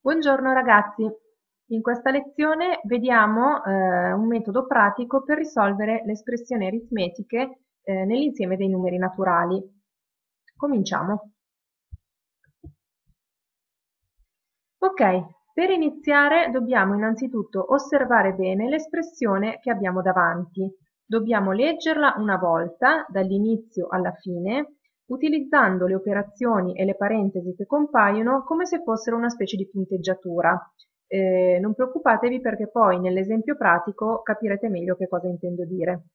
Buongiorno ragazzi, in questa lezione vediamo un metodo pratico per risolvere le espressioni aritmetiche nell'insieme dei numeri naturali. Cominciamo. Ok, per iniziare dobbiamo innanzitutto osservare bene l'espressione che abbiamo davanti. Dobbiamo leggerla una volta, dall'inizio alla fine, utilizzando le operazioni e le parentesi che compaiono come se fossero una specie di punteggiatura. Non preoccupatevi perché poi nell'esempio pratico capirete meglio che cosa intendo dire.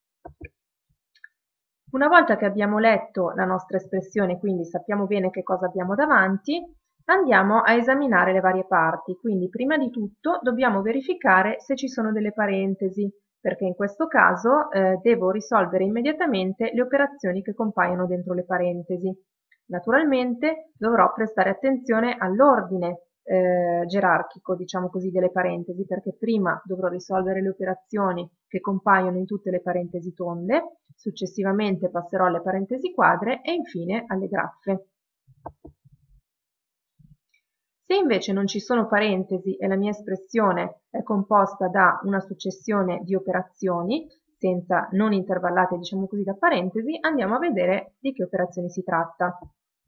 Una volta che abbiamo letto la nostra espressione, quindi sappiamo bene che cosa abbiamo davanti, andiamo a esaminare le varie parti. Quindi prima di tutto dobbiamo verificare se ci sono delle parentesi, perché in questo caso devo risolvere immediatamente le operazioni che compaiono dentro le parentesi. Naturalmente dovrò prestare attenzione all'ordine gerarchico, diciamo così, delle parentesi, perché prima dovrò risolvere le operazioni che compaiono in tutte le parentesi tonde, successivamente passerò alle parentesi quadre e infine alle graffe. Se invece non ci sono parentesi e la mia espressione è composta da una successione di operazioni, senza non intervallate, diciamo così, da parentesi, andiamo a vedere di che operazioni si tratta.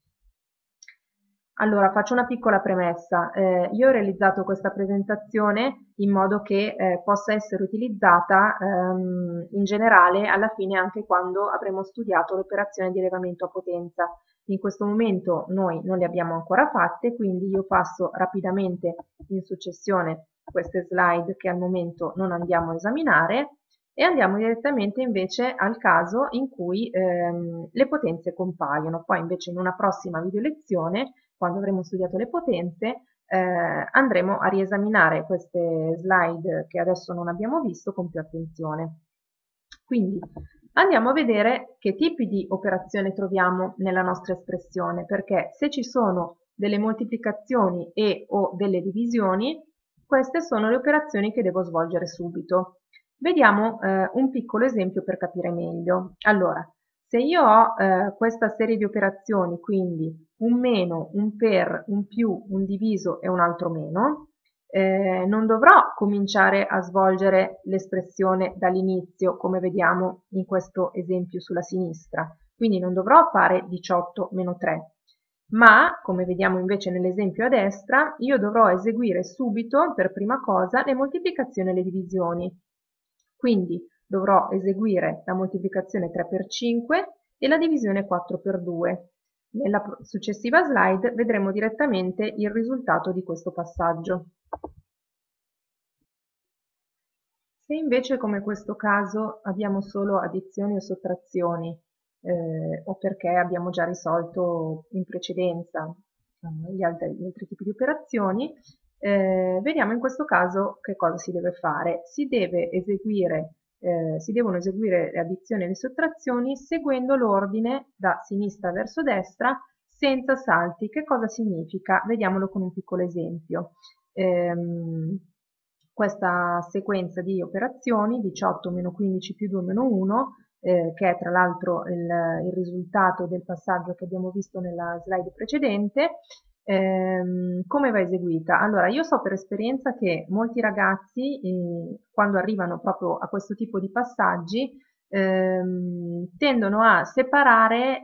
Allora, faccio una piccola premessa. Io ho realizzato questa presentazione in modo che possa essere utilizzata in generale alla fine anche quando avremo studiato l'operazione di elevamento a potenza. In questo momento noi non le abbiamo ancora fatte, quindi io passo rapidamente in successione queste slide che al momento non andiamo a esaminare e andiamo direttamente invece al caso in cui le potenze compaiono. Poi invece in una prossima video lezione, quando avremo studiato le potenze, andremo a riesaminare queste slide che adesso non abbiamo visto con più attenzione. Quindi andiamo a vedere che tipi di operazione troviamo nella nostra espressione, perché se ci sono delle moltiplicazioni e o delle divisioni, queste sono le operazioni che devo svolgere subito. Vediamo un piccolo esempio per capire meglio. Allora, se io ho questa serie di operazioni, quindi un meno, un per, un più, un diviso e un altro meno, non dovrò cominciare a svolgere l'espressione dall'inizio, come vediamo in questo esempio sulla sinistra. Quindi non dovrò fare 18 meno 3, ma, come vediamo invece nell'esempio a destra, io dovrò eseguire subito, per prima cosa, le moltiplicazioni e le divisioni. Quindi dovrò eseguire la moltiplicazione 3 per 5 e la divisione 4 per 2. Nella successiva slide vedremo direttamente il risultato di questo passaggio. Se invece come questo caso abbiamo solo addizioni o sottrazioni, o perché abbiamo già risolto in precedenza gli altri tipi di operazioni, vediamo in questo caso che cosa si deve fare. Si devono eseguire le addizioni e le sottrazioni seguendo l'ordine da sinistra verso destra senza salti. Che cosa significa? Vediamolo con un piccolo esempio. Questa sequenza di operazioni 18 meno 15 più 2 meno 1, che è tra l'altro il risultato del passaggio che abbiamo visto nella slide precedente, come va eseguita? Allora, io so per esperienza che molti ragazzi, quando arrivano proprio a questo tipo di passaggi, tendono a separare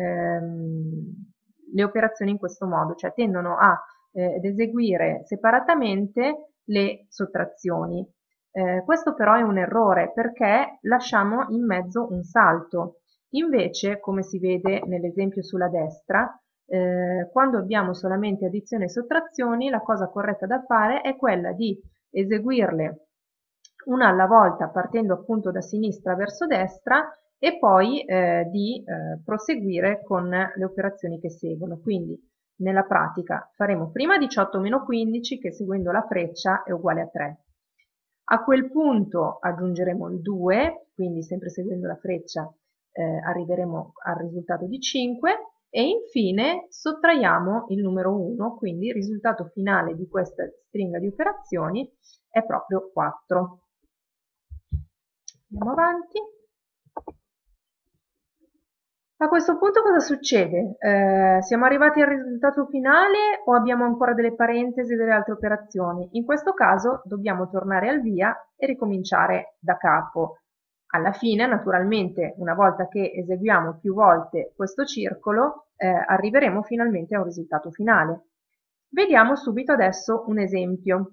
le operazioni in questo modo, cioè tendono ad eseguire separatamente le sottrazioni. Questo però è un errore perché lasciamo in mezzo un salto. Invece, come si vede nell'esempio sulla destra, quando abbiamo solamente addizioni e sottrazioni, la cosa corretta da fare è quella di eseguirle una alla volta partendo appunto da sinistra verso destra e poi di proseguire con le operazioni che seguono. Quindi nella pratica faremo prima 18 meno 15 che seguendo la freccia è uguale a 3. A quel punto aggiungeremo il 2, quindi sempre seguendo la freccia arriveremo al risultato di 5 e infine sottraiamo il numero 1, quindi il risultato finale di questa stringa di operazioni è proprio 4. Andiamo avanti. A questo punto cosa succede? Siamo arrivati al risultato finale o abbiamo ancora delle parentesi e delle altre operazioni? In questo caso dobbiamo tornare al via e ricominciare da capo. Alla fine, naturalmente, una volta che eseguiamo più volte questo circolo, arriveremo finalmente a un risultato finale. Vediamo subito adesso un esempio.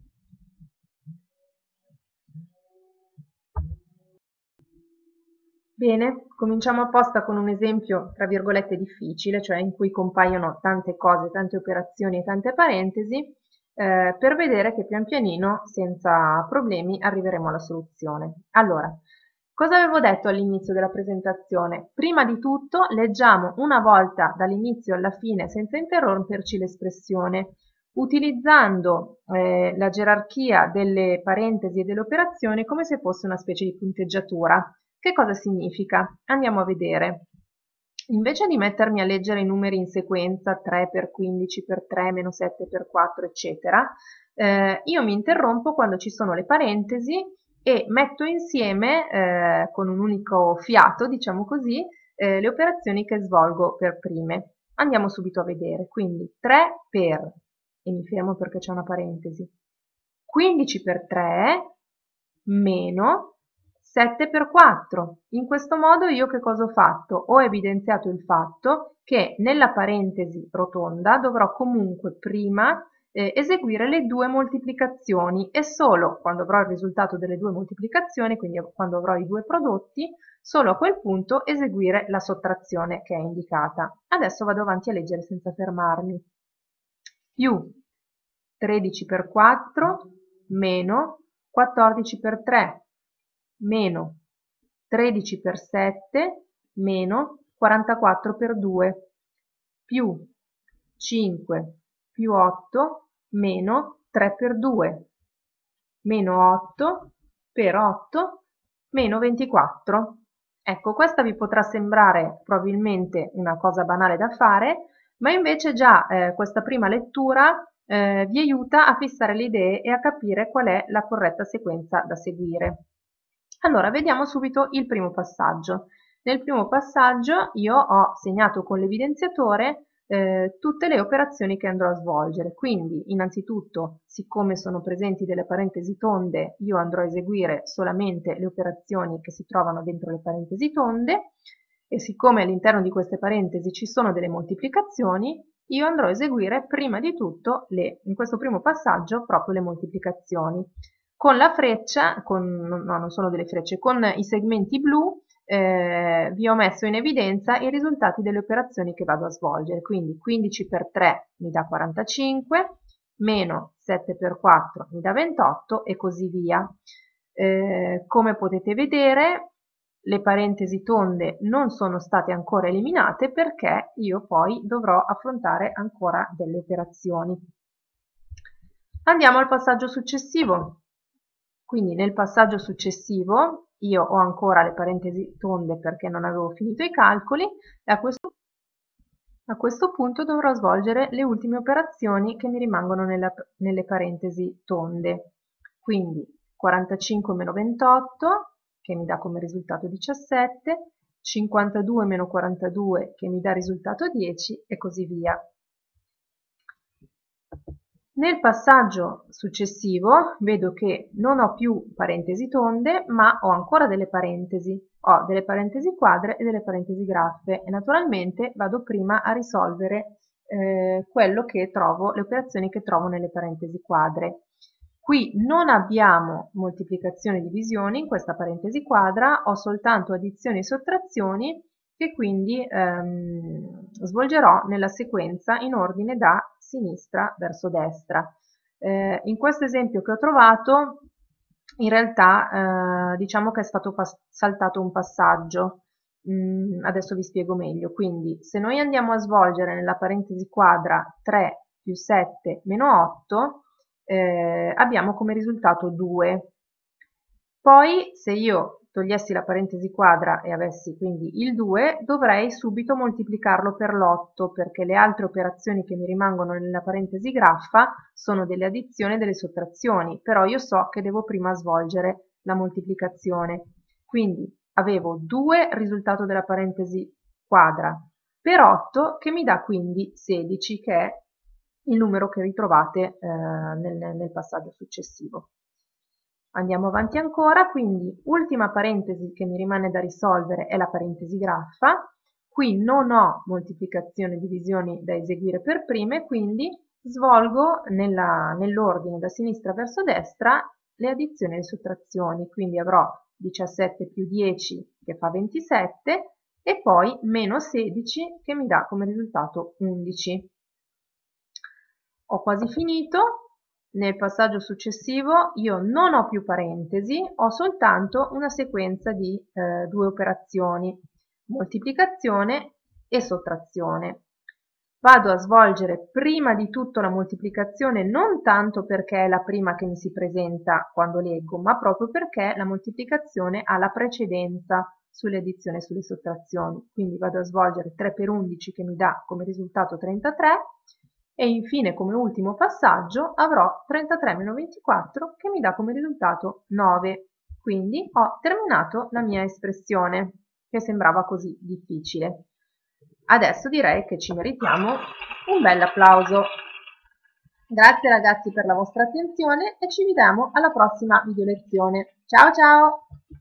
Bene, cominciamo apposta con un esempio, tra virgolette, difficile, cioè in cui compaiono tante cose, tante operazioni e tante parentesi, per vedere che pian pianino, senza problemi, arriveremo alla soluzione. Allora, cosa avevo detto all'inizio della presentazione? Prima di tutto leggiamo una volta dall'inizio alla fine, senza interromperci, l'espressione, utilizzando la gerarchia delle parentesi e delle operazioni come se fosse una specie di punteggiatura. Che cosa significa? Andiamo a vedere. Invece di mettermi a leggere i numeri in sequenza, 3 per 15 per 3, meno 7 per 4, eccetera, io mi interrompo quando ci sono le parentesi e metto insieme, con un unico fiato, diciamo così, le operazioni che svolgo per prime. Andiamo subito a vedere. Quindi 3 per, e mi fermo perché c'è una parentesi, 15 per 3, meno 7 per 4. In questo modo io che cosa ho fatto? Ho evidenziato il fatto che nella parentesi rotonda dovrò comunque prima eseguire le due moltiplicazioni e solo quando avrò il risultato delle due moltiplicazioni, quindi quando avrò i due prodotti, solo a quel punto eseguire la sottrazione che è indicata. Adesso vado avanti a leggere senza fermarmi. Più 13 per 4 meno 14 per 3 meno 13 per 7 meno 44 per 2 più 5 più 8 meno 3 per 2 meno 8 per 8 meno 24. Ecco, questa vi potrà sembrare probabilmente una cosa banale da fare, ma invece già questa prima lettura vi aiuta a fissare le idee e a capire qual è la corretta sequenza da seguire. Allora, vediamo subito il primo passaggio. Nel primo passaggio io ho segnato con l'evidenziatore tutte le operazioni che andrò a svolgere. Quindi, innanzitutto, siccome sono presenti delle parentesi tonde, io andrò a eseguire solamente le operazioni che si trovano dentro le parentesi tonde e siccome all'interno di queste parentesi ci sono delle moltiplicazioni, io andrò a eseguire prima di tutto, in questo primo passaggio, proprio le moltiplicazioni. Con la freccia, no, non sono delle frecce, con i segmenti blu vi ho messo in evidenza i risultati delle operazioni che vado a svolgere. Quindi 15 per 3 mi dà 45, meno 7 per 4 mi dà 28 e così via. Come potete vedere, le parentesi tonde non sono state ancora eliminate perché io poi dovrò affrontare ancora delle operazioni. Andiamo al passaggio successivo. Quindi nel passaggio successivo io ho ancora le parentesi tonde perché non avevo finito i calcoli e a questo punto dovrò svolgere le ultime operazioni che mi rimangono nelle parentesi tonde. Quindi 45 meno 28 che mi dà come risultato 17, 52 meno 42 che mi dà risultato 10 e così via. Nel passaggio successivo vedo che non ho più parentesi tonde, ma ho ancora delle parentesi. Ho delle parentesi quadre e delle parentesi graffe e naturalmente vado prima a risolvere quello che trovo, le operazioni che trovo nelle parentesi quadre. Qui non abbiamo moltiplicazioni e divisioni in questa parentesi quadra, ho soltanto addizioni e sottrazioni che quindi svolgerò nella sequenza in ordine da sinistra verso destra. In questo esempio che ho trovato, in realtà diciamo che è stato saltato un passaggio. Adesso vi spiego meglio. Quindi, se noi andiamo a svolgere nella parentesi quadra 3 più 7 meno 8, abbiamo come risultato 2. Poi, se io togliessi la parentesi quadra e avessi quindi il 2, dovrei subito moltiplicarlo per l'8 perché le altre operazioni che mi rimangono nella parentesi graffa sono delle addizioni e delle sottrazioni, però io so che devo prima svolgere la moltiplicazione. Quindi avevo 2 risultato della parentesi squadra per 8, che mi dà quindi 16, che è il numero che ritrovate nel passaggio successivo. Andiamo avanti ancora, quindi ultima parentesi che mi rimane da risolvere è la parentesi graffa. Qui non ho moltiplicazioni e divisioni da eseguire per prime, quindi svolgo nell'ordine da sinistra verso destra le addizioni e le sottrazioni. Quindi avrò 17 più 10 che fa 27 e poi meno 16 che mi dà come risultato 11. Ho quasi finito. Nel passaggio successivo io non ho più parentesi, ho soltanto una sequenza di due operazioni, moltiplicazione e sottrazione. Vado a svolgere prima di tutto la moltiplicazione non tanto perché è la prima che mi si presenta quando leggo, ma proprio perché la moltiplicazione ha la precedenza sulle addizioni e sulle sottrazioni. Quindi vado a svolgere 3 per 11 che mi dà come risultato 33 e infine come ultimo passaggio avrò 33 meno 24 che mi dà come risultato 9. Quindi ho terminato la mia espressione che sembrava così difficile. Adesso direi che ci meritiamo un bel applauso. Grazie ragazzi per la vostra attenzione e ci vediamo alla prossima video lezione. Ciao ciao!